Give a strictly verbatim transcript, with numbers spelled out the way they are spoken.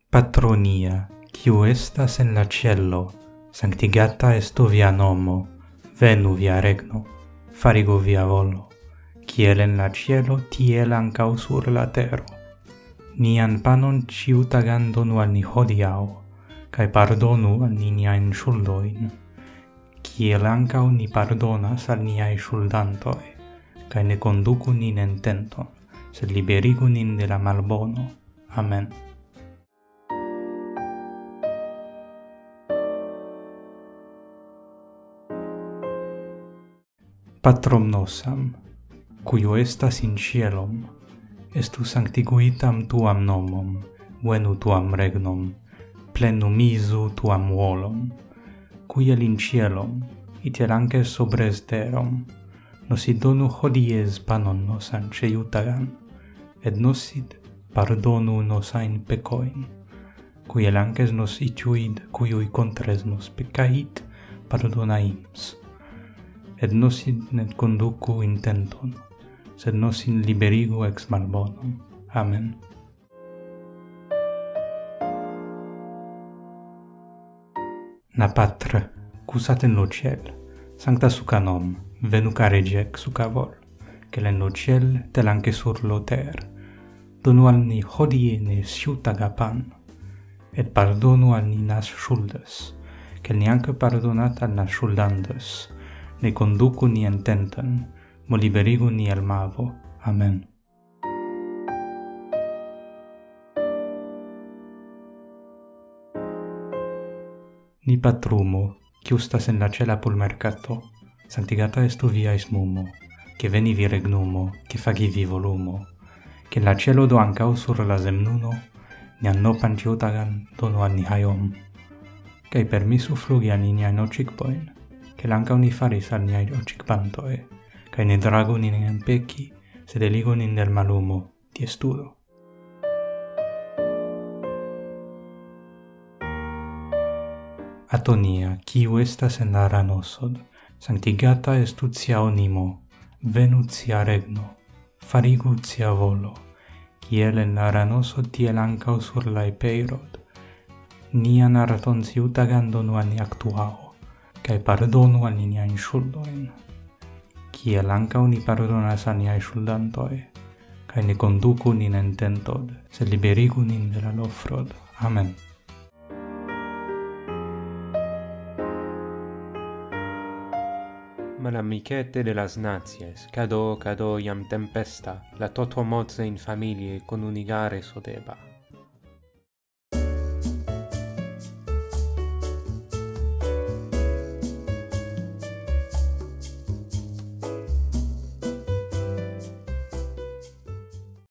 Patronia, quiu estas en la cielo, sanctigata estu via nomo, venu via regno, farigu via volo, kiel en la cielo, tiel ancau sur la tero. Nian panon ciutagan donu al ni hodiau, cae pardonu al ni niain shuldoin, kiel ancau ni pardonas al niai shuldantoi, cae ne conducu nin en tenton, sed liberigu nin de la malbono. Amen. Patrom nosam, cuio estas in cielum, estu sanctiguitam tuam nomum, venu tuam regnum, plenumizu tuam volum, cuiel in cielum, itiel anque sobres terum, nosid donu hodies panon nosan ceiutagan, et nosid pardonu nosain pecoin, cuiel anques nos ituid cuiui contres nos peccait pardonaims, et nosid net conducu in tenton, sed nos in liberigu ex malbonum. Amen. Na Patre, cusat in lo ciel, sancta suca nom, venuca regec suca vol, quel en lo ciel tel anque sur lo ter, donu al ni hodie ne siutaga pan, et pardonu al ni nas shuldes, quel ni anque pardonat al nas shuldandes, ne conducu ni en tentan, mo liberigu ni el mavo. Amen. Ni patrumo, quiustas en la cela pul mercato, sanctigata estu viais mumo, che veni vi regnumo, che fagi vi volumo, che la cielo do ancau sur la zemnuno, ni annopan ciutagan donu al ni haiom, cae permisu flugi an niai nocicpoin, che l'ancau ni faris al niai ocicpantoe, cae ne dragu nin en peci, sed eligu nin del malumo, di estudo. Atonia, quiu estas en la ranosod, sanctigata estut sia onimo, venut sia regno, farigu sia volo, kiel en la ranosod tiel ancau sur la epeirod, nian arton ciutagan donu al ni actuao, cae pardonu al niai shuldoin, kiel ancau ni pardonas al niai shuldantoi, cae ne conducu nin en tentod, sed liberigu nin de la lofrod. Amen. Malamicete de las naties, cado, cado iam tempesta, la toto moze in familie conunigare sodeba.